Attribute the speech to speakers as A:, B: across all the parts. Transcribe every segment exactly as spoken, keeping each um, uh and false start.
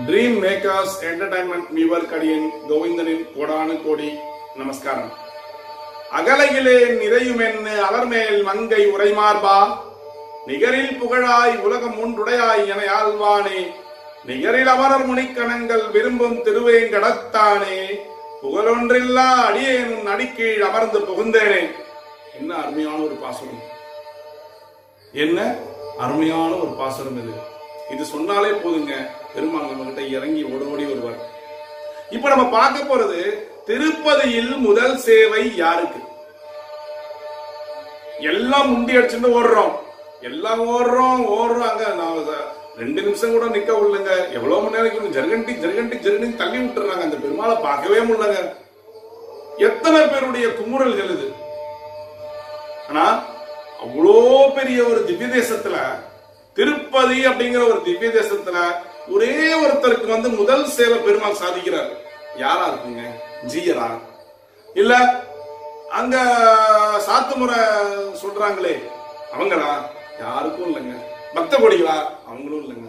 A: Dream makers entertainment வீவர் கடியின் கோவிந்தனின் கோடானு கோடி நமஸ்காரம். அகலையிலே நிறையுமென்னு அலர்மேல் மங்கை உரைமார்பா, நிகரில் புகழாய் உலகம் ஒன்றுடையாய் என ஆழ்வானே, நிகரில் அமரர் முனிக்கணங்கள் விரும்பும் திருவேங்கடத்தானே, புகழொன்றில்லா அடியேனும் அடிக்கீழ் அமர்ந்து புகுந்தேனே. என்ன அருமையான ஒரு பாசுரம், என்ன அருமையான ஒரு பாசுரம் இது. இது சொன்னாலே போதுங்க, பெருமாள் நம்ம கிட்ட இறங்கி ஓடி ஓடி வருவார். இப்ப நம்ம பார்க்க போறது திருப்பதியில் முதல் சேவை யாருக்கு? எல்லாம் முண்டி அடிச்சுட்டு ஓடுறோம், எல்லாம் ஓடுறோம் ஓடுறோம் அங்க நான் ரெண்டு நிமிஷம் கூட நிக்க உள்ளங்க. எவ்வளவு மணி நேரம் ஜர்கண்டி ஜர்கண்டி ஜர்கண்டி தள்ளி விட்டுறாங்க. அந்த பெருமாளை பார்க்கவே முடியலங்க. எத்தனை பேருடைய குமுறல்கள் இது. ஆனா அவ்வளோ பெரிய ஒரு திவ்ய தேசத்துல, திருப்பதி அப்படிங்கிற ஒரு திவ்ய தேசத்துல ஒரே ஒருத்தருக்கு வந்து முதல் சேவை பெருமாள் சாதிக்கிறார். யாரா இருக்குங்க? ஜீயரா? இல்ல அங்க சாத்துமுறை சொல்றாங்களே அவங்களா? யாருக்கும் இல்லைங்க. பக்த கொடிகளா? அவங்களும் இல்லைங்க.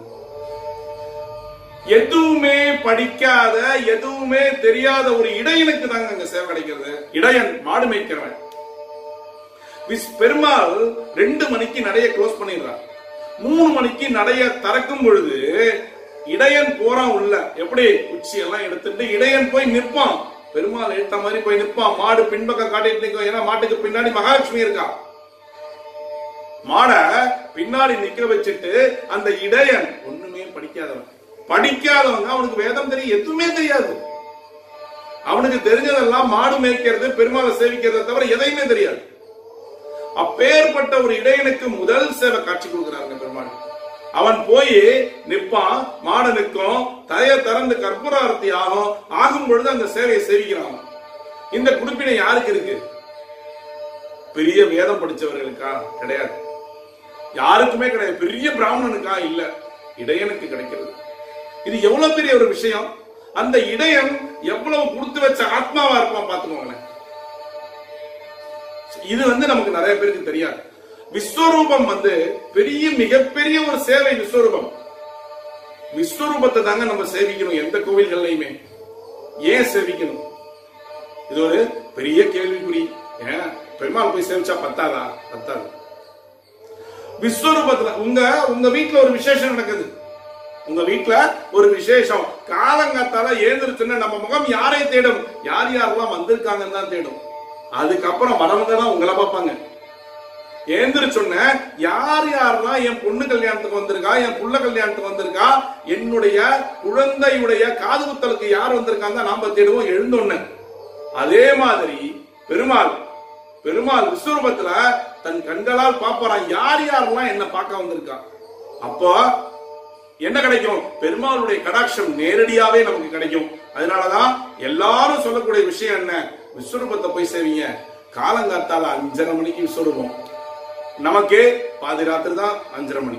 A: எதுவுமே படிக்காத, எதுவுமே தெரியாத ஒரு இடையனுக்கு தாங்க அங்க சேவை கிடைக்கிறது. இடையன் மாடு மேய்க்கிறவன். பெருமாள் ரெண்டு மணிக்கு நடைய க்ளோஸ் பண்ணிடுறார். மூணு மணிக்கு நடைய திறக்கும் பொழுது இடையன் போறான் உள்ள. எப்படி? உச்சி எல்லாம் எடுத்துட்டு இடையன் போய் நிற்பான். பெருமாள் ஏற்ற மாதிரி போய் நிற்பான். மாடு பின்பக்கம் காட்டிட்டு நிற்கும். ஏன்னா மாட்டுக்கு பின்னாடி மகாலட்சுமி இருக்கா. மாட பின்னாடி நிக்க வச்சுட்டு அந்த இடையன் ஒண்ணுமே படிக்காதவன், படிக்காதவங்க, அவனுக்கு வேதம் தெரியும், எதுவுமே தெரியாது. அவனுக்கு தெரிஞ்சதெல்லாம் மாடு மேய்க்கிறது, பெருமாளை சேவிக்கிறத தவிர எதையுமே தெரியாது. அப்பேற்பட்ட ஒரு இடையனுக்கு முதல் சேவை காட்சி கொடுக்கிறாங்க பெருமாள். அவன் போய் நிற்பான், மாட நிற்கும், தய திறந்து கற்பூராரத்தி ஆகும். ஆகும் பொழுது அந்த சேவையை சேவிக்கிறான். இந்த குடுப்பினை யாருக்கு இருக்கு? பெரிய வேதம் படிச்சவர்களுக்கா? கிடையாது. யாருக்குமே கிடையாது. பெரிய பிராமணனுக்கா? இல்ல, இடையனுக்கு கிடைக்கிறது. இது எவ்வளவு பெரிய ஒரு விஷயம். அந்த இடையன் எவ்வளவு கொடுத்து வச்ச ஆத்மாவா இருப்பான் பாத்துக்கோங்களேன். இது வந்து நமக்கு நிறைய பேருக்கு தெரியாது. விஸ்வரூபம் வந்து பெரிய மிகப்பெரிய ஒரு சேவை. விஸ்வரூபம் விஸ்வரூபத்தை தாங்க நம்ம சேவிக்கணும் எந்த கோவில்கள்லையுமே. ஏன் சேவிக்கணும்? இது ஒரு பெரிய கேள்விக்குறி. ஏன் பெருமாள் போய் சேவிச்சா பத்தாதா? பத்தாது. விஸ்வரூபத்துல உங்க உங்க வீட்டுல ஒரு விசேஷம் நடக்குது. உங்க வீட்டுல ஒரு விசேஷம், காலங்காத்தால ஏந்திருச்சுன்னா நம்ம முகம் யாரை தேடும்? யார் யாரெல்லாம் வந்திருக்காங்கன்னு தான் தேடும். அதுக்கப்புறம் வரவங்க தான் உங்களை பார்ப்பாங்க. ஏந்திரிச்சொன்ன யார் யாரெல்லாம் என் பொண்ணு கல்யாணத்துக்கு வந்திருக்கா, என் புள்ள கல்யாணத்துக்கு வந்திருக்கா, என்னுடைய குழந்தையுடைய காது குத்தலுக்கு யார் வந்திருக்காங்க நாம தேடுவோம் எழுந்தோன்னு. அதே மாதிரி பெருமாள் பெருமாள் விஸ்வரூபத்துல தன் கண்களால் பார்ப்பாராம் யார் யாரெல்லாம் என்ன பார்க்க வந்திருக்கா. அப்போ என்ன கிடைக்கும்? பெருமாளுடைய கடாட்சம் நேரடியாவே நமக்கு கிடைக்கும். அதனாலதான் எல்லாரும் சொல்லக்கூடிய விஷயம் என்ன? விஸ்வரூபத்தை போய் சேவிங்க. காலங்காத்தால அஞ்சரை மணிக்கு விஸ்வரூபம், நமக்கு பாதி ராத்திரி தான் அஞ்சரை மணி.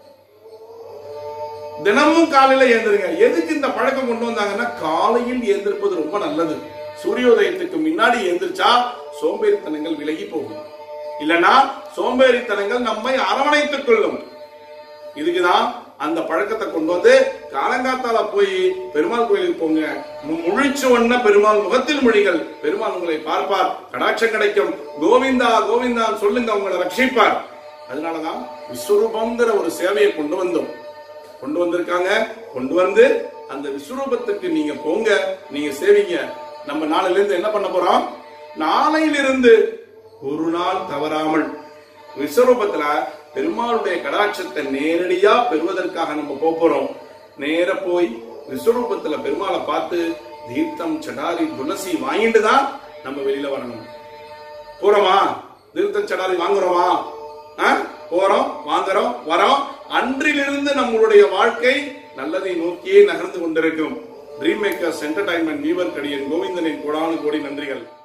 A: தினமும் காலையில ஏந்திருங்க. எதுக்கு இந்த பழக்கம் கொண்டு வந்தாங்கன்னா, காலையில் ஏந்திருப்பது ரொம்ப நல்லது. சூரியோதயத்துக்கு முன்னாடி ஏந்திரிச்சா சோம்பேறித்தனங்கள் விலகி போகும். இல்லனா சோம்பேறித்தனங்கள் நம்மை அரவணைத்துக் கொள்ளும். இதுக்குதான் அந்த பழக்கத்தை கொண்டு வந்து காலங்காத்தால போய் பெருமாள் கோயிலுக்கு போங்க. முழிச்சு ஒன்ன பெருமாள் முகத்தில் மொழிகள். பெருமாள் உங்களை பார்ப்பார், கடாட்சம் கிடைக்கும். கோவிந்தா கோவிந்தா சொல்லுங்க, உங்களை ரட்சிப்பார். அதனாலதான் விஸ்வரூபம்ங்கிற ஒரு சேவையை கொண்டு வந்தோம். கொண்டு வந்திருக்காங்க. கொண்டு வந்து அந்த விஸ்வரூபத்துக்கு நீங்க போங்க, நீங்க சேவிங்க. நம்ம நாளையில இருந்து என்ன பண்ண போறோம்? நாளையிலிருந்து ஒரு நாள் தவறாமல் விஸ்வரூபத்துல பெருமாளுடைய கடாட்சத்தை நேரடியா பெறுவதற்காக நம்ம போறோம். நேர போய் விஸ்வரூபத்துல பெருமாளை பார்த்து தீர்த்தம் சடாரி துளசி வாங்கிட்டு தான் நம்ம வெளியில வரணும். போறோமா? தீர்த்தம் சடாரி வாங்குறோமா? போறோம், வாங்குறோம், வரோம். அன்றிலிருந்து நம்மளுடைய வாழ்க்கை நல்லதை நோக்கியே நகர்ந்து கொண்டிருக்கும். ட்ரீம் மேக்கர்ஸ் என்டர்டைன்மெண்ட் வீவர் கடியின் கோவிந்தனின் கோடானு கோடி நன்றிகள்.